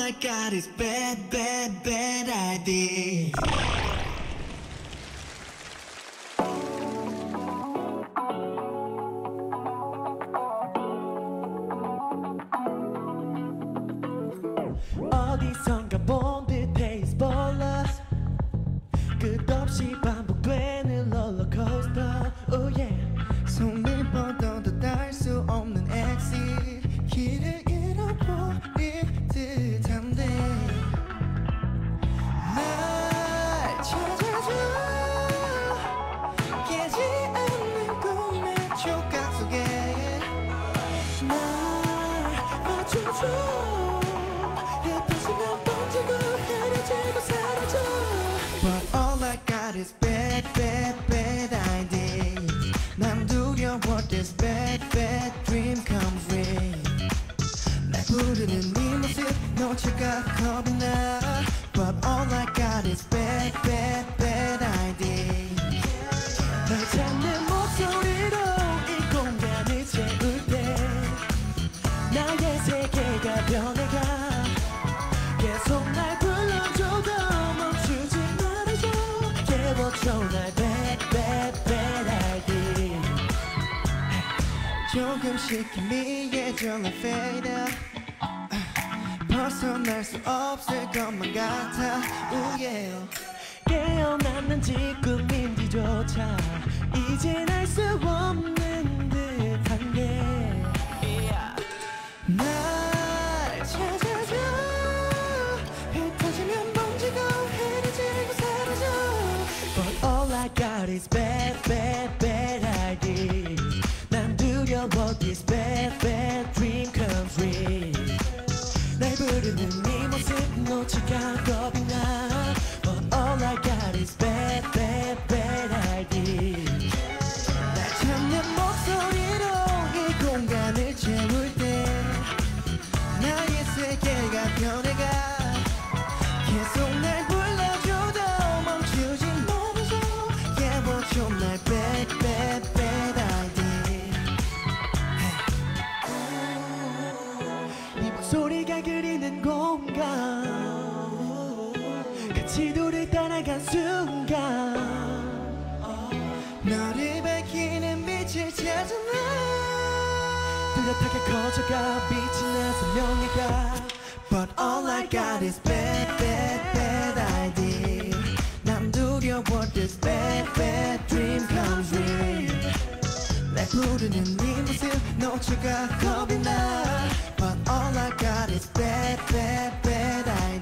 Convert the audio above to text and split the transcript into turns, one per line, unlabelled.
I got is bad, bad, bad idea.
어디선가 본 듯해 is bolus 끝없이 반복되는 롤러코스터 oh yeah
손을 뻗어도 닿을 수 없는 exit 길을 잃어버릴 듯한데 날 찾아줘 깨지 않는 꿈의 조각 속에 날 맞춰줘 But all I got is bad, bad, bad idea. 난 두려워 this bad, bad dream comes real. 날 부르는 네 모습 놓칠까 겁이 나. But all I got is bad, bad, bad idea.
널 찾는 목소리로 이 공간을 채울 때 나의 세계가 변해가 계속 날 불러줘도 멈추지 말아줘 깨워줘 날 bad bad bad idea
조금씩 희미해져 I fade out. 벗어날 수 없을 것만 같아. Ooh yeah.
깨어났는지 꿈인지조차 이젠 알 수 없는 듯한데
날 찾아줘 흩어지면 번지고 흐려지고 사라져.
But all I got is bad, bad, bad idea. 난 두려워 this bad, bad dream comes real. 날 부르는 네 모습 놓칠까 겁이 나. But all I got is bad, bad, bad idea.
날 찾는 목소리로 이 공간을 채울 때 나의 세계가 변해가 계속 날 불러줘도 멈추지 말아줘 깨워줘 날 bad bad bad idea.
네 목소리가 그리는 공간 같이 돌을 따라간 순간
너를 밝히는 빛을 찾아 나
뚜렷하게 커져가 빛이 나서 명예가
But all I got is bad bad bad idea. 난 두려워 this bad bad dream comes real. 날 부르는 네 모습 놓칠까 겁이 나 But all I got is bad bad bad idea.